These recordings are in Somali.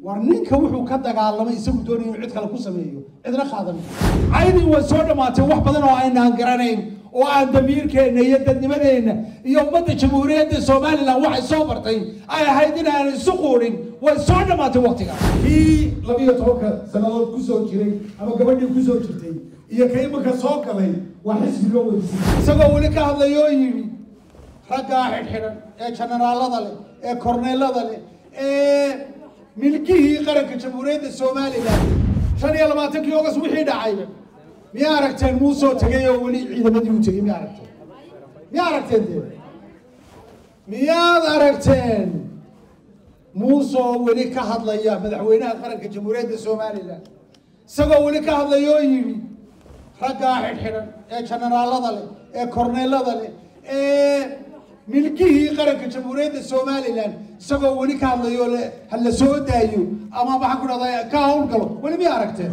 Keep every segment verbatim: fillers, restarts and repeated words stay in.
warninka wuxuu ka dagaalamay isagu doonay inuu cid kale ku sameeyo cidna qaadan caydii way soo dhamaatay wax badan oo aynaan garanayn oo aan damiirkeena iyo dadnimadeena iyo ummadda jamhuuriyadda Soomaaliland waxay soo bartay ay ahayd in aan isu quurin way soo dhamaatay waqtiga kii labiyo tobanka sanadood ku soo jiray ama gabadhii ku soo jirtay iyo kay marka soo galay waa xisbiga weysay isagoo wali ka hadlayo yiri ragga xidhan ee generaalada leh ee korneelada leh ee milkihii qaranka jamhuuriyadda Soomaaliland shan iyo labaatan kii August wixii dhacay miya aragteen muusoo tagay oo wali ciidamadii u tagay miya aragteen miya aragteen miyaad aragteen muusoo wali ka hadlaya madaxweynaha qaranka jamhuuriyadda Soomaaliland isagoo wali ka hadlayo yiri ragga xidhan ee generaalada leh ee korneelada leh ee milkihii qaranka jamhuuriyadda Soomaaliland isagoo wali ka hadlayo le hal la soo daayo ama waxa ku dhacday ka hawl galo wali ma aragteen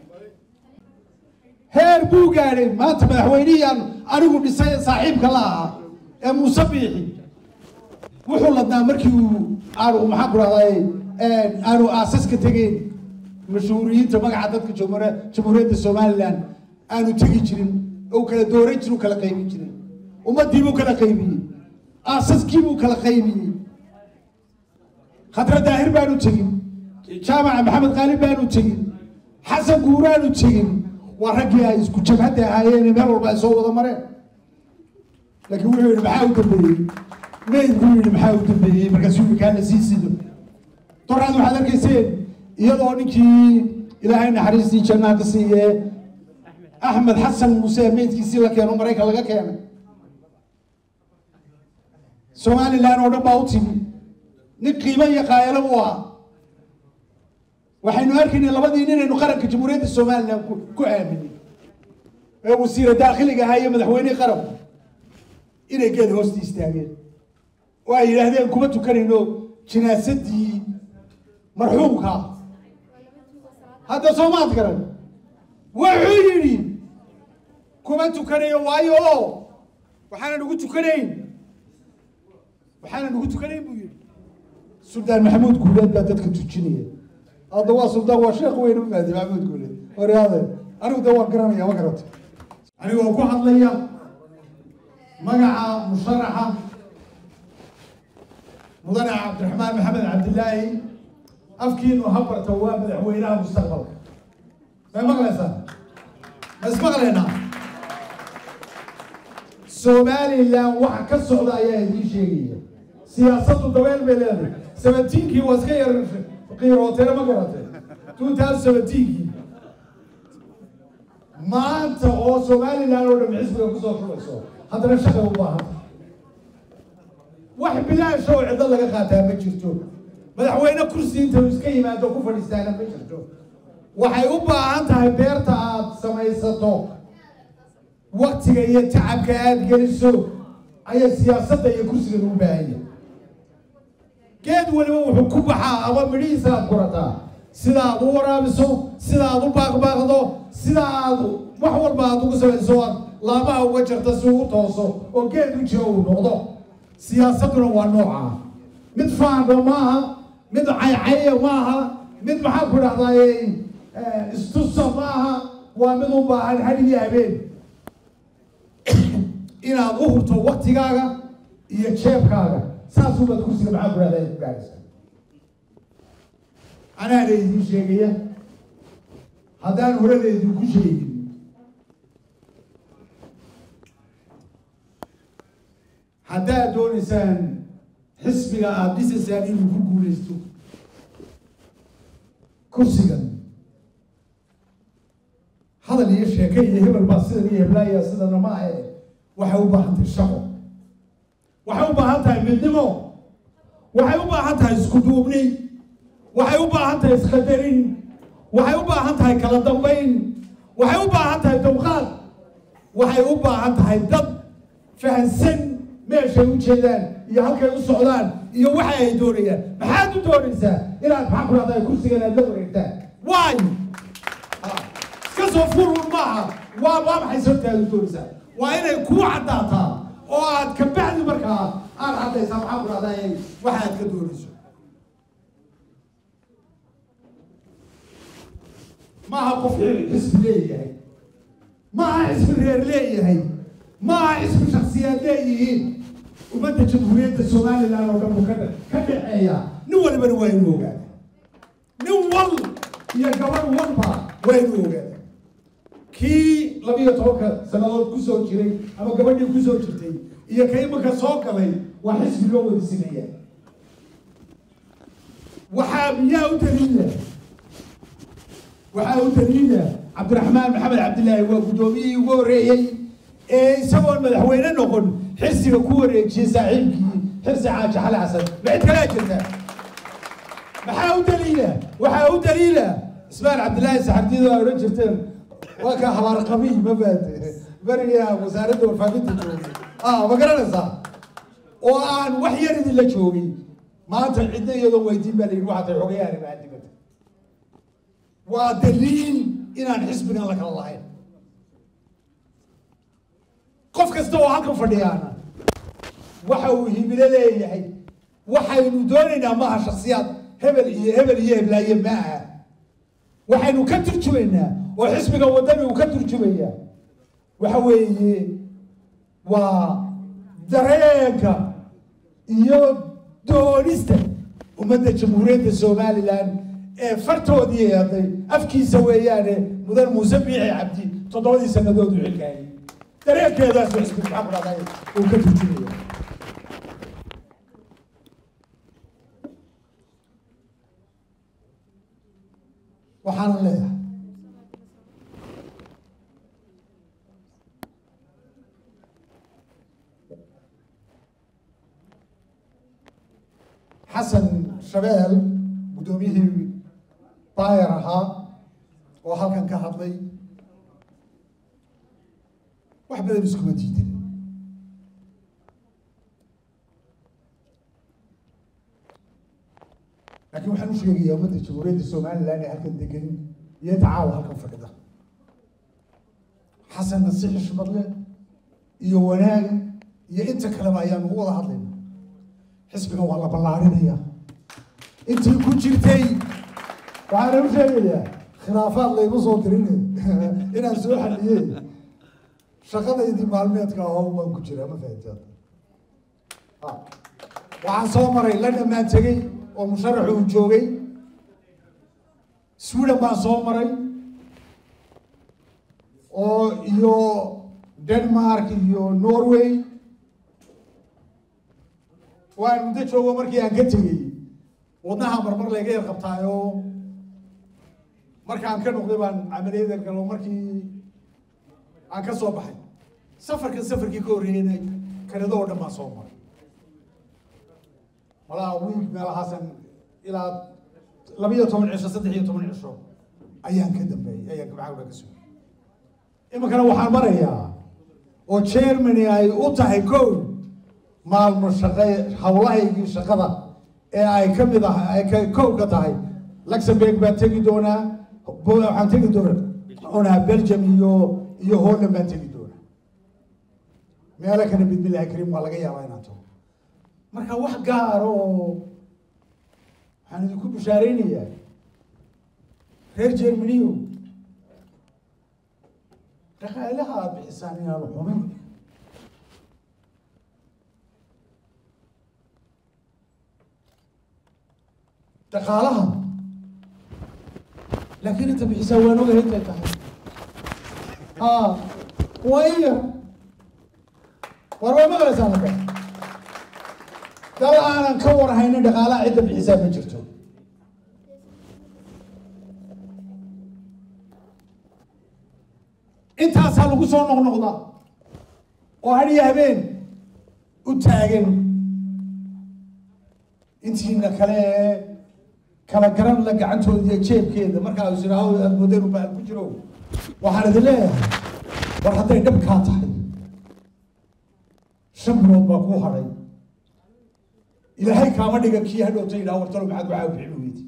heer buu gaaray maanta madaxweynahan anigu dhisay saaxiibka la ah ee musabiixi wuxuu ladnaa markii uu aanu waxa ku dhacday ee aanu aasaska tagay mashruuciyiinta magaca dadka jamhuuriyadda Soomaaliland aanu tagi jirin oo kala dooran jirin kala qaybin jirin ummadii buu kala qaybiyay aasaskii buu kala qaybiyay khadra daahir baanu tagin jaamaca maxamed qaalib baanu tagin xasan guuraanu tagin waa raggii ay isku jabhada ahaayeen meel walba soo wada mareen laakiin wuxuu yiri maxaa u dambeeyay meed buu yiri maxaa u dambeeyay markaas uu ka la siisido torad waxaad arkayseen iyadoo ninkii ilaahay naxariistii jannada siiyay axmed xasan muuse meedkiisii la keenay Mareykan laga keenay Soomaaliland oo dhan baa u timi nin qiimo iyo qaayalo waa waxaynu arkaynaa labadii nin ee qaranka jamhuuriyadda Soomaaliland ku aaminay ee wasiir daaqiliga ahaa iyo madaxweyne qaran inay geed hoosta istaageen oo ay yiraahdeen kuma tukanayno jinaasadii marxuumka hadda Soomaad garan wuxuu yiri kuma tukanayo waayo waxaan ugu tukanayn waxaan ugu tukanayn buu yiri Sultan Maxamuud Guuleed baa dadka tujinaya هذا هو سلطان وشيخ وين مهدي محمود قولي ورياضي أنا ودور قرانية ما قرأت أنا وأكو حضلية مقع مشرحة مضنع عبد الرحمن محمد عبد الله أفكين وهبر تواب الحوينها مستقبل ما مغلسة بس مغلنا سومالي لا وحكا السعودية دي شيء سياسة الدوائر بلادي سبعتين كي واسخير قيروتين ما قرأتين توتال سبعتين ما أنت أو سومالي لا نور محسب يقصو شو هذا الشيء هو واحد واحد بلا شو عند الله خاتم بجرتو مدحوينا كرسي أنت مسكين ما دوكو فلسطين بجرتو وحيوبا أنت هبيرتا سمايستو وقت جاي تعب كأد جلسو أي سياسة أي كرسي الرباعية كاد ولو حكومها أو مريسا كرتا سلا دورا بسو سلا دو باق باقدو سلا دو محور بعضو سوى سوى لا ما هو وجر تسوق توصو وكاد وجهه نقطة سياستنا والنوعة مدفع معها مد عي عي معها مد محبر هذاي استصا معها ومن بعد هذه يابين إلى ظهر تو وقت كذا يشاف كذا ساسو بتكوسي محبر هذاي جالس أنا أريد شيء هذا هو الذي يدوك شيء هذا دون إنسان حسبي أبديس إنسان يقول قولستو كرسيا هذا اللي يشيء كي يهب البصير يهبلا يصير معه وحوبه أنت الشعب وحوبه أنت المدمو وحوبه أنت إسكتوبني waxay u baahan tahay isqadarin waxay u baahan tahay kala dambeyn waxay u baahan tahay dawqaad waxay u baahan tahay dad fahansan meesha u jeedaan iyo halkay u socdaan iyo waxa ay doonayaan maxaad u doonaysaa inaad maxaa ku raadayay kursigan aad la wareegtaan waay ka soo furun maaha waa waa maxay soo taadu doonaysaa waa inay ku cadaataa oo aad ka bacdi markaa aad cadaysaa maxaa ku raadayay waxa aad ka doonayso ما هو حزب ليه ما حزب غير ليه ما حزب شخصيات ليه وبدأ جمهورية الصومال اللي أنا وقفوا كذا كذا أيام نول بن وين وقال نول يا جوان والله وين وقال كي لم يتوقع سنوات كسر جري أما قبل يوم كسر جري يا كي ما كسوق عليه وحزب لو السنية وحامية ودليلة وحاول دليلة عبد الرحمن محمد عبد الله وقدومي ووري إيه سوى المدحوين نقول حسي كوري شي صاحبك حسي عاج على عسل بعد كلا جدا وحاول دليلة وحاول دليلة اسماعيل عبد الله سحردي ذا ورجلتين وكا حوار قوي ما بعد بريا وزارة والفاقد اه ما قرأنا صح وأنا وحير اللي شوقي ما أنت عندنا يوم ويدين بالي واحد العقياني ما عندي كده ودليل إن حزبنا لك الله قف كستوى هالكم فديانا وحوي بلالي هي وحي ندورنا معها شخصيات هبل هبل هي بلا يماها وحي نكتر شوينا وحزبنا ودمي وكتر شوية وحوي ودريك يو دونيستا ومدى جمهورية الصومال الآن فرتودي هذي أفكي سويانه مدن مسبيع عبدي تضادي سندود الحكاية ترى كذا اسمه محمد هذا وكتب شوية وحان الله حسن شبال قدوميه طايرها وهل كان كهضلي واحد بدل يسكن جديد لكن وحنا مش يجي يوم مدة جمهورية الصومال لاني هل كان دقن يدعى وهل كان فقده حسن نصيح الشبطلة يوناق يا انت كلام ايام هو ضحط لنا حسبنا والله بلارين هي انت كنت جرتي وأنا مش هقول خلافات اللي يبصوا تريني هنا سوي حليه شغلة يدي معلومات كهو ما كجرا ما فهمت آه وعن صومري لنا ما تجي ومشرح وجوجي سويدا ما صومري أو يو دنمارك يو نرويج وأنا مدة شو مركي أنكتي ودناها مرمر لقيه قبطايو markaan ka noqday baan amaliyada galo markii aan ka soo baxay safarkan safarkii ka horeeyay kanada oo dhan ma soo maray wala wiig meel xasan ila laba iyo toban cisho saddex iyo toban cisho ayaan ka dambeeyay ayaan gabadha ka soo imikana waxaan marayaa oo chairman ay u tahay kow maalmo shaqay hawlahaygii shaqada ee ay ka mid ah ay ka kow ka tahay Luxembourg baan tagi doonaa waxaan tegi doonaa ona Belgium iyo iyo Holland baan tegi doonaa meelo kale bidbillahi karim waa laga yaabaa inaan tago marka wax gaar oo waxaan idinku bishaareynayaa reer Germany dhaqaalaha bixisaan inaan xumin dhaqaalaha لكن انت بحسابنا ولا انت تحت اه وهي ورا ما غلسانك ترى انا نكور هينا دقاله عده بحساب ما جرتو انت اصلا لو سو نقنقدا oo hadiya habeen u taagan intiina kale kala garan la gacantooda iyo jeebkeeda marka ay siraahdo model u baahan ku jiro waxaan idin leeyahay war haday dhab ka tahay shamrood baa ku haray ilaahay kaama dhiga kii hadhootay ilaa wartalo maxaad waxaa bixin weeydi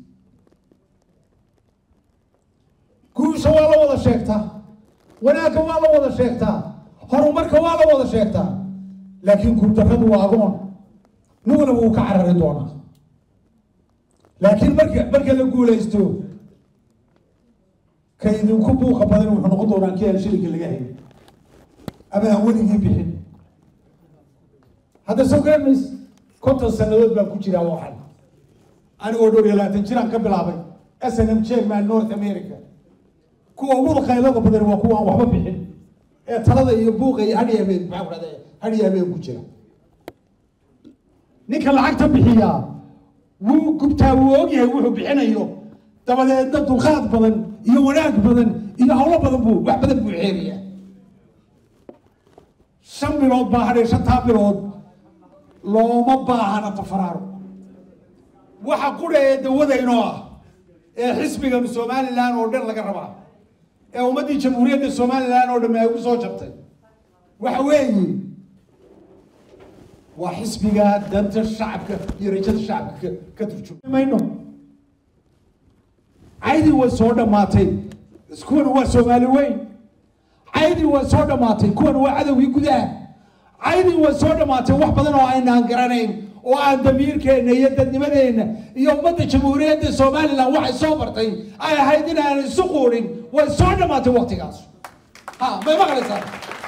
guusha waa la wada sheegtaa wanaagga waa la wada sheegtaa horumarka waa la wada sheegtaa laakiin guurdarradu waa agoon nuguna wuu ka carari doonaa لكن مركز مركز نقول يستو كيدو كبو قبضين وحنقضوا رانكي الشركة اللي جاهين أما أولي يبيحين هذا سوق المس كنت السنوات بكوشي على واحد أنا أقول له لا تنشران قبل عبي إس إن إم شير مع نورث أمريكا كوا أول خيلاق بدر وكوا وحبا بيحين ترى يبوغ هذه يبين معه هذا هذه يبين كوشي نيكل عقد بحيا وكبتها ووجه وحب بحنا يوم طبعا دد الخاط بدن يوناك بدن يهولا بدن بو واحد بدن بو عيرية شن بلود باهري شتها بلود لو ما باهنا تفرار وحقوله دوده إنه حسبي كم الصومال الآن أوردر لك الربع أمتي جمهورية الصومال الآن أوردر ما يقول صوت جبته وحوي وحسبي قاد دمت الشعب يرجع الشعب كترجم ما إنه عادي وصودا ماتي سكون هو الصومالي وين عادي وصودا ماتي كون هو عدوي كذا عادي وصودا ماتي واحد بدنا وعينا قرانين وعن دمير كنا يد نمدين يوم مدة جمهورية الصومال لا واحد صبرتي أي هيدنا السقورين وصودا ماتي وقت قاس ها ما يبغى صار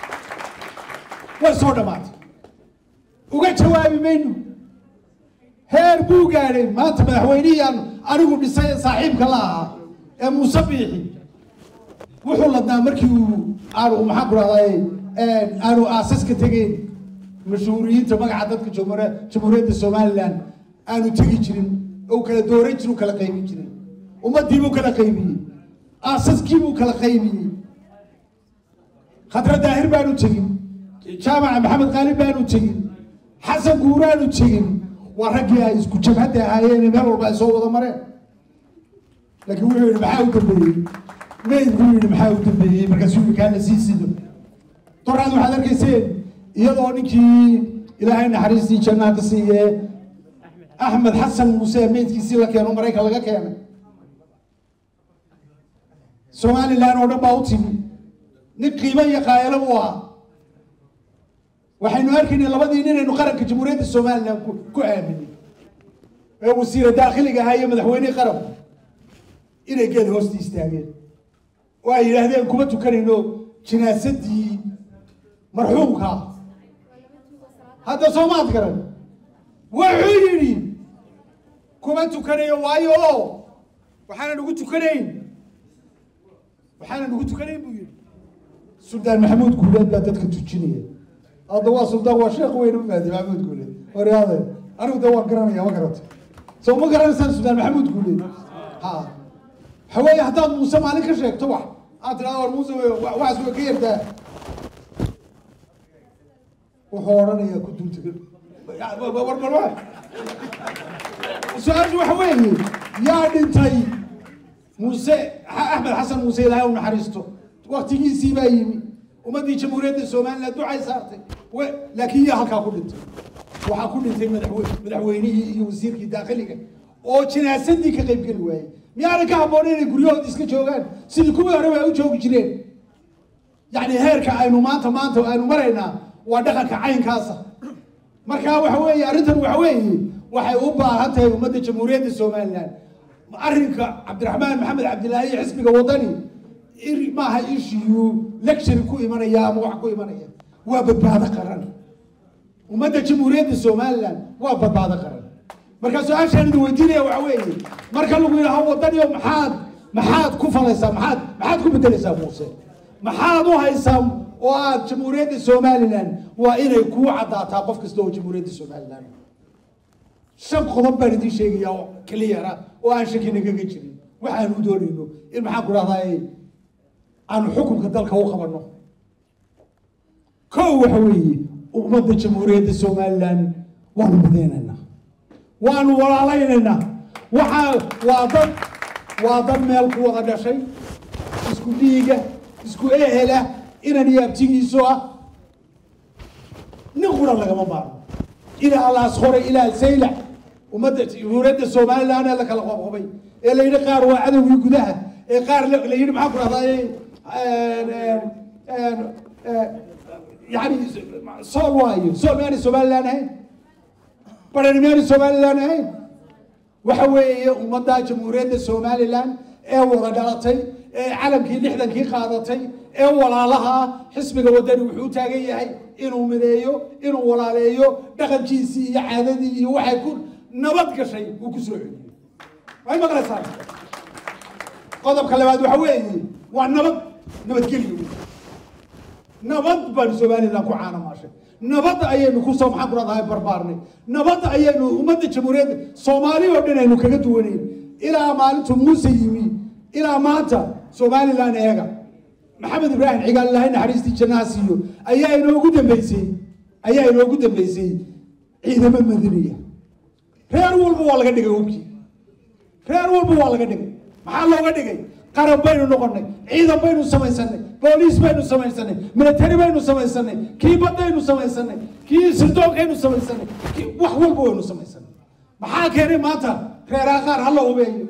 وصودا ماتي وقت جوابي منه هير بوغاري ما تبع حوينيا أنا أقول لسه صاحب كلا مصبيحي وحولنا مركيو أنا محبر هاي أنا أساس كتير مشهورين تبع عدد كجمهورية جمهورية الصومال الآن أنا تيجي جرين أو كلا دوري جرو كلا قيمي جرين وما ديمو كلا قيمي أساس كيمو كلا قيمي خطر داهر بانو تيجي جامع محمد غالب بانو تيجي حسن قورانو تيجي ورجع يسكت جبهته هاي نمر وبعصوه وضمره لكن هو اللي محاول تبيه ما يقول اللي محاول تبيه مركز شو كان لسيسي طبعا هذا الكيسين يضعنك إلى هنا حريصي جنة قصية أحمد حسن موسى ميت كيسي لك يا نمرك لقى كامل سومالي لا نور باوتي نقيمة يقايل أبوها وحين نركن إلى بدينا إنه قرن كجمهورية الصومال كعامل وسيرة داخلية هاي مدحويني قرب إلى جد هوستي استعمل وإلى هذا كومتو كان إنه جنازتي مرحومها هذا صومات قرن وعيني كومتو كان يوايو وحنا نقول تكرين وحنا نقول تكرين بيجي سلطان محمود قولاد باتتك تجنيه هذا هو سلطان وشيخ وين مهدي محمود قولي ورياضي أنا ودوار قراني يا وقرت سو ما قراني سلطان محمود قولي ها حوالي حتى موسى مالك الشيخ توح أترى أول موسى وعز وكير ده وحورنا يا كنت تقول بور بور سؤال وحوالي يا دنتي موسى أحمد حسن موسى لا يوم حريسته وقت يجي سيبايمي وما دي جمهورية الصومال لا دعاء صارتي لكن هي هكا كلت وحكون انت مدحويني وزيرك داخلي او جناسدي كقيب قل واي ميانا كابونين غريود اسكا جوغان سيدي كوبي هore way u joogi jireen يعني heerka aynu maanta maanta aynu marayna waa dhaqanka caynkaasa marka waxa weeye arintan waxa weeye waxay u baahan tahay ummadda jamhuuriyadda Soomaaliland arrinka Cabdiraxmaan Maxamed Cabdilaahi xisbiga wadani ما هي إشيو لكشر كوي من أيام وعكوي من أيام وببعض قرن ومدى جمهورية الصومال وببعض قرن مركز سؤال شان دويتيني وعوي مركز لو يقول هو وطني محاد محاد كوفا لسا محاد محاد كوفا لسا موسى محاد وهيسام واد جمهورية الصومال وإنه يكون عضاتا قف كسلو جمهورية الصومال شب خضب بردي شيء يا كليرا وأنشك نجيجي وحنو دورينو المحاك هذا عن حكم كذلك هو خبرنا كو حوي ومدة جمهورية الصومال وانو بديننا وانو ولا وحا واضب واضب مالك وغدا شيء اسكو ليغا اسكو اهلا إنا نيابتيني سوا نقول لك ما بعرف إلى الله صخور إلى السيلة ومدة جمهورية الصومال أنا لك الغبغبي إلا ينقار وعدو يقودها قار لا يرمى حفر هذا يعني صار وايد صار ماني الصومال لنا هين بدل ماني الصومال لنا هين وحوي ومدة جمهورية الصومال لنا ee wada dhalatay ee calamkii lixdankii qaadatay ee walaalaha xisbiga wadani wuxuu taagan yahay inuu mideeyo inuu walaaleeyo dhaqankiisii iyo caadadii iyo waxay ku nabad gashay uu ku soo celiyo way maqlaysaa qodobka labaad waxa weeye waa nabad nabadgelyo nabad baan Soomaaliland ku caanamashay nabad ayaynu ku soo maxaan ku raadahay barbaarnay nabad ayaynu ummadda jamhuuriyadda Soomaaliya oo dhan aynu kaga duwanayn ilaa maalintu Muuse yimi ilaa maanta Soomaaliland eega maxamed ibraahim cigaal ilaahay naxariistii jannaha siiyo ayaa inoogu dambeysay ayaa inoogu dambeysay ciidamo madaniya reer walba waa laga dhigay hubkii reer walba waa laga dhigay maxaa looga dhigay qaran baynu noqonnay ciidan baynu samaysanay booliis baynu samaysanay military baynu samaysanay kii badaynu samaysanay kii sirdoonkeenu samaysanay wax walba waynu samaysanay maxaa keenay maanta reeraha qaar ha la hubeeyo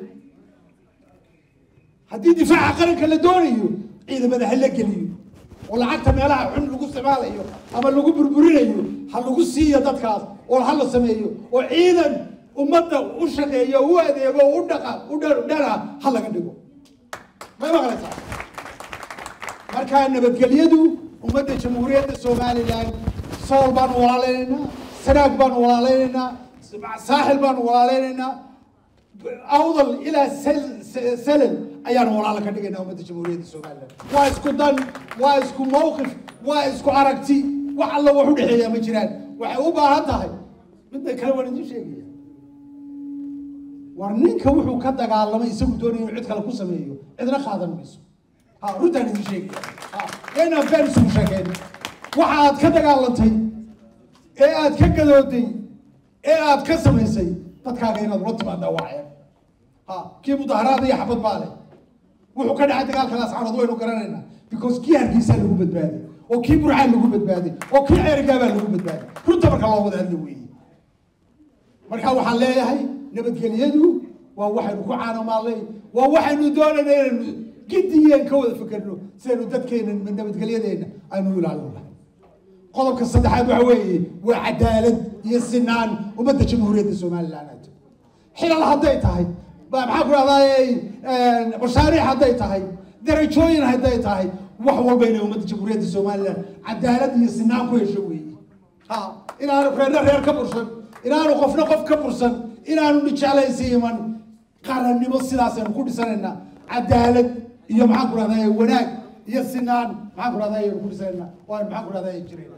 haddii difaaca qaranka la doonayo ciidamada ha la geliyo oo lacagta meelaha xun lagu isticmaalayo ama lagu burburinayo ha lagu siiyo dadkaas oo ha la sameeyo oo ciidan ummadda u shaqeeyo u adeego u dhaqa u dhara ha laga dhigo ma maqlaysaa markaa nabadgelyadu ummadda jamhuuriyadda Soomaaliland sool baan walaaleynaa sanaag baan walaaleynaa saaxil baan walaaleynaa awdal ilaa salal ayaan walaalo ka dhigaynaa ummadda jamhuuriyadda Soomaaliland waa isku dan waa isku mowqif waa isku aragti wax alla wax u dhaxeeya ma jiraan waxay u baahan tahay midna kale waan idin sheegaya war ninka wuxuu ka dagaalamay isagu doonayay inuu cid kale ku sameeyo cidna qaadan mayso ha runtaan idin sheegaya ha ina been isku sheegeen waxa aad ka dagaalantay ee aad ka gadooday ee aad ka samaysay dadkaaga inaad la timaado waaceen ha kii mudaharaad iyo xabad baale wuxuu ka dhacay dagaalkaas carad waynu garanaynaa because kii hargeysa lagu badbaaday oo kii burcaan lagu badbaaday oo kii ceerigaaba lagu badbaaday runta marka loo wada hadli weeyay marka waxaan leeyahay nabadgelyadu waa waxaynu ku caanamaalay waa waxaynu doonaynaa inaynu gidiyeen ka wada fikirno sidaynu dadkeena nabadgelyadeena aynu ilaalino qodobka saddexaad waxa weeye waa cadaalad iyo sinaan ummadda jamhuuriyadda Soomaaliland xilal hadday tahay maxaa ku raadayay mashaariic hadday tahay darajooyin hadday tahay wax walba inay ummadda jamhuuriyadda Soomaaliland cadaalad iyo sinaan ku hesho weeye ha inaanu reer reer ka bursan inaanu qofna qof ka bursan inaanu nijaalaysiiman qarannimo sidaas aynu ku dhisanaynaa cadaalad iyo maxaa ku raadayay wanaag iyo sinaan maxaa ku raadayay ku dhisanaynaa waa maxaa ku raadayay jireen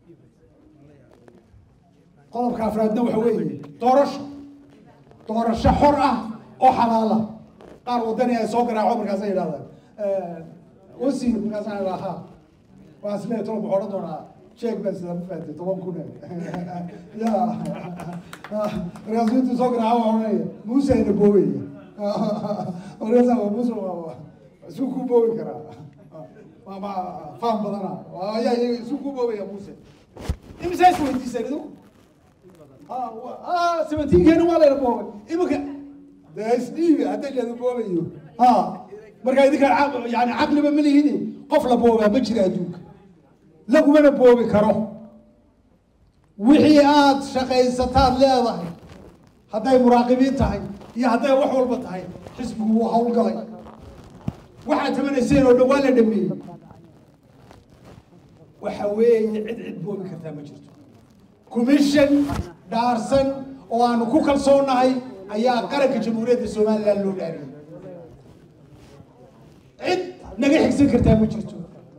qodobka afraadna waxa weeye doorasho doorasho xor ah oo xalaala qaar wadani ay soo garaaco markaas ay yiraahdaan wasi markaas ay yiraahdaan waa isla tolo boqorada doonaa sheeg bas la faatay toban kun ya rasuultu soo garaaco waxay Muuse ina boobay orasa waa Muuse waa suuq boobay kara ma ma faham badana waa ya suuq boobay Muuse imisa isku weydiisay ah ah seventeen keenu waa la boobay imika دايسني هذا اللي بوبيو ها مركا يديك يعني عقل ما مليهني قفله بوبا ما جرى ادوك لو ما بوبي كرو وحيات شقيستاد لهداي هداي مراقبين تahay iyo haday wax walba tahay xisbigu waa hawl galay waxa tamanayeen oo dhawaan la dhameeyay waxa weeye cid cid boobi kartaa ma jirto commission daarsan oo aan ku kalsoonahay ayaa qaranka jamhuuriyadda Soomaaliland loo dhaariyay cid naga xigsan kartaa ma jirto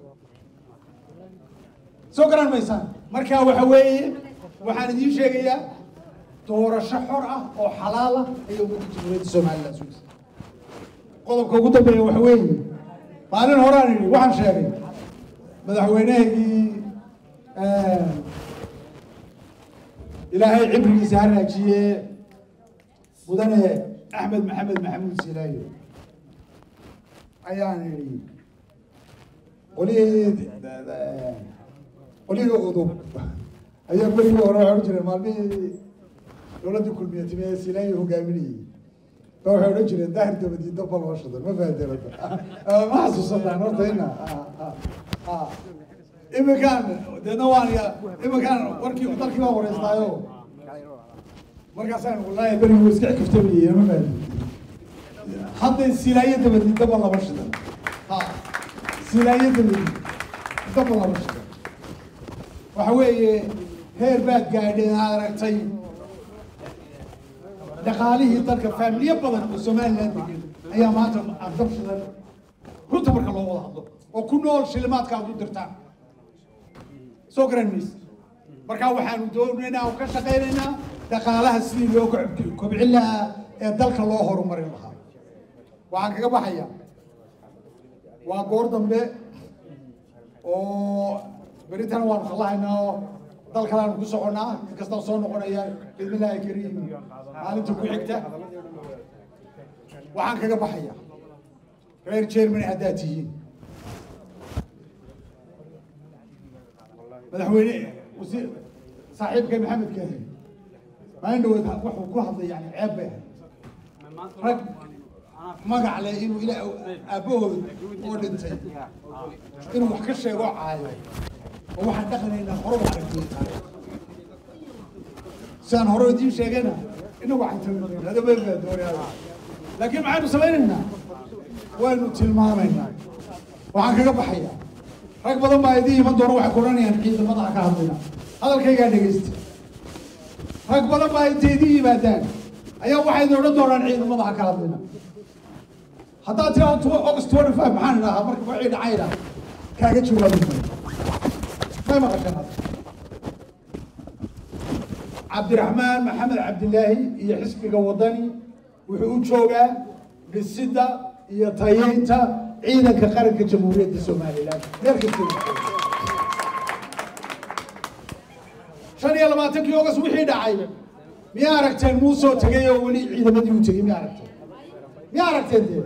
soo garan maysan marka waxa weeye waxaan idin sheegayaa doorasho xor ah oo xalaal ah ay ummadda jamhuuriyadda Soomaaliland soo qodobka ugu dambeeya waxa weeye maalin horaan yiri waxaan sheegay madaxweynahii ee ilaahay cibrigiisa haraajiye mudane Axmed Maxamed Maxamuud Silaayo ayaan yiri qoliyad qoliyad udub ayaa bariga hore waxaan jiray maalmihii dowladda kulmiyadda ee Silaayo hogaaminayay waxay oran jireen daahir dabadii dabal washada ma faadeerada ma xasuusanaa horta ina ah imakan deena waan ya imakan warkii dalkii waa wareystaayo markaasaan wallahi bariga iska kaftamiyay ma faadeerada هذا السلاية تبدي دبل الله بشدة ها سلاية تبدي دبل الله بشدة وحوي هير باد قاعدين هذا ركتي دخاليه تلك الفاميليا بدن وسومال لاند أيام هاتهم أقدم شدة كنت برك الله والله وكنول شلمات كانوا درتان سوكرا ميس بركا waxaanu doonaynaa oo ka shaqeynayna dhaqaalaha sidii loo kobcin lahaa ee dalka loo horumarin lahaa waxaan kaga baxaya waa goor dambe oo baritan waan khalahaynaa oo dalkaan ku soconaa kasta soo noqonaya bismillaahi kariim maalinta ku xigta waxaan kaga baxaya reer Germany hadaatihiin madaxweyne وزير صاحبك محمد كاهن ما عنده وحو كوحظ يعني عيب به رج ما قال إنه إلى أبوه ولدتي إنه وحكش يروح عايز وواحد دخل إنه هرب على البيت سان هرب دي شيء إنه واحد تمرين هذا بيبقى دوري هذا لكن معنا سوينا وين تلمامنا وعن كذا بحيا رج بدل ما يدي من دور واحد كوراني الحين ما ضحك هذينا هذا الكي قاعد يجست رج بدل ما يدي بعدين أيام واحد يرد دور الحين ما ضحك هذينا حتى ترى تو أقص تور فهم حنا أمرك بعيد عيلة كاجت شو لازم ما ما قشنا عبد الرحمن محمد عبد الله يحس بجوداني وحقول شوقة بالسدة يطينتا عيدا كقرن كجمهورية الصومالي لا مركز شان يلا ما تكي يوقس وحيد عيدا مياركتين موسو تجيو ولي عيدا مديو تجي مياركتين مياركتين دي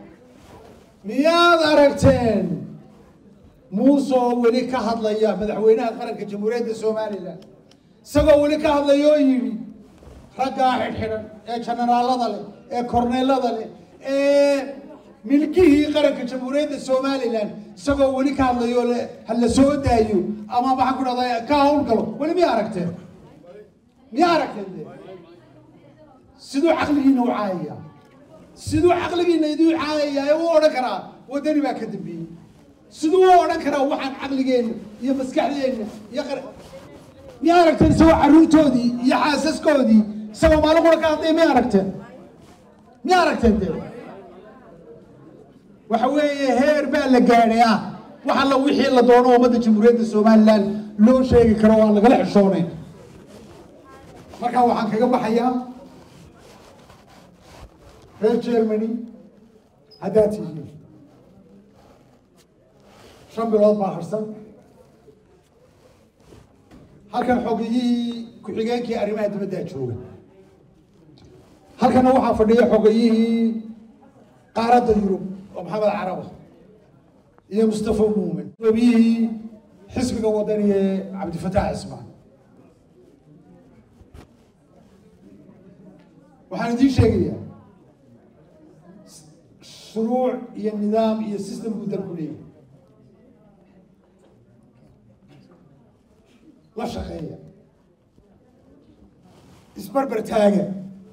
مياركتين موسو ولي كهض ليا مدحوينها قرن كجمهورية الصومالي لا سقوا ولي كهض ليو يبي رجع حين إيه جنرال هذا لي إيه كورنيل هذا لي إيه ملكيه قرن كجمهورية الصومالي لان سقوا ولي كهض ليو هلا سود أيو أما بحكون هذا كهول قالوا ولي مياركتين مياركتين دي سدو عقلي نوعية سدو عقلي ندو عاية هو أذكره ودني ما كتبي سدو أذكره وحن عقلي يمسك عليه يقر مياركتين سوى عروتودي يحاسس كودي سوى ما لقوا كاطي مياركتين مياركتين دي وحوي هير بالجارية وحلا وحي اللي دونه ومدى جمهورية الصومال لو شيء كروان لقلع الشونين مركا وحن كجنب حياة هير جيرماني هداتي شن بلاد باهرسن halkan xogiyihii ku-xigeenkii arrimaha dibadda jooga halkan waxaa fadhiya xogiyihii qaaradda Yurub oo Maxamed Carabo iyo Mustafa Muumin xogiyihii xisbiga wadaniga Cabdi Fataax Ismaan waxaan idin sheegayaa shuruuc iyo nidaam iyo system uu dalku leeyahay لا شقية إسبربر تاجر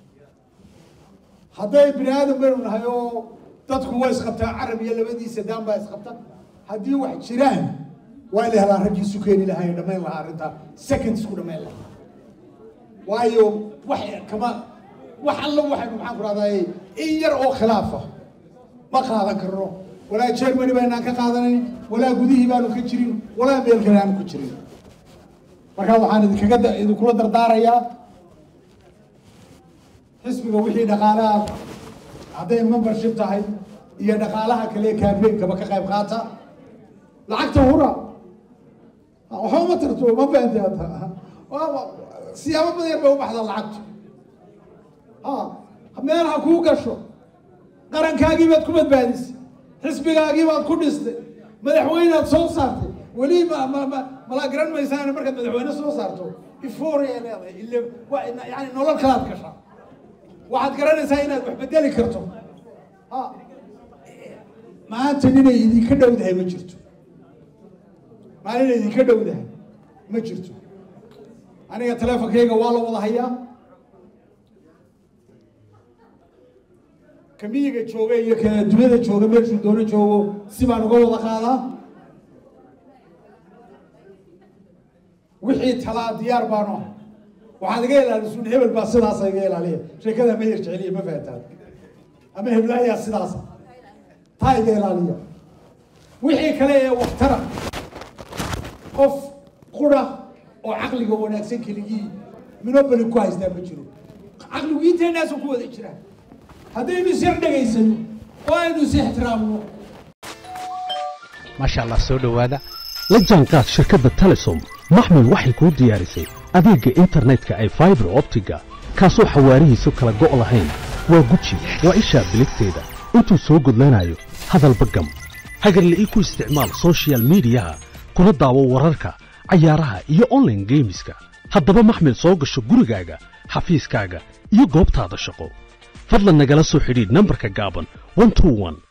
هذا ابن آدم بينهم هيو تدخل وايس خبطة عربي يلا بدي سدام بايس خبطة هدي واحد شيران وإله لا رجي سكيني لهاي لما يلا عرضها سكند سكون ما يلا وايو واحد كمان وحلا واحد محافظ هذا إيه يرأو خلافه ما قاعد كرره ولا جيرماني بيننا كقاعدين ولا جوديه بانو كتيرين ولا بيل كلام كتيرين marka waxaan idinkaga idinkula dardaarayaa xisbiga wixii dhaqaalaha hadday membership tahay iyo dhaqaalaha kale campaign-kaba ka qayb qaata lacagta hura waxa ma tarto ma fahantaa siyaabo badan bay u baxdaa lacagtu ha meelaha kuu gasho qarankaagii baad ku badbaadisay xisbigaagii baad ku dhistay madaxweynaad soo saartay ولي ما ما ما ما قرن ما يسان مركز مدحوينه سو صارتو إفوريا يعني اللي يعني نولر كلام كشا واحد قرن يسان وح بدلي كرتو ها ما أنت نيني يدي كده وده ما جرتو ما نيني يدي كده وده ما جرتو أنا يا تلافك هيك والله والله هيا كمية جوجا يك دنيا جوجا ماشي دون جوجو سبحان الله وضخالا وحي تلا ديار بانو وحد قال أنا سون هبل بس سداسة قال عليه شيء كذا ما يرجع لي ما فهمت أما هبلا يا سداسة هاي قال عليه وحي كلاه واحترم قف قرة وعقل جوا نفسك كليه من أول كويس ده بتشرو عقل جيت الناس وكوا ذكره هذا يصير دقيسنو وين يصير احترامه ما شاء الله سودو هذا لجانكات شركة تلسوم محمل وحي كود ديارسي أديك إنترنت كأي فايبر أوبتيكا كاسو حواريه سكلا قول لهين وقتشي وإيشا بلكتيدا انتو سوقد لنايو هذا البقم هاجر اللي إيكو استعمال سوشيال ميديا كنا داو وراركا عيارها إيو أونلاين جيمسكا هادبا محمل سوق الشقوريقاقا حفيز كاقا إيو قوبتا هذا الشقو فضلا نقل سو حديد نمبركا قابن واحد اثنين واحد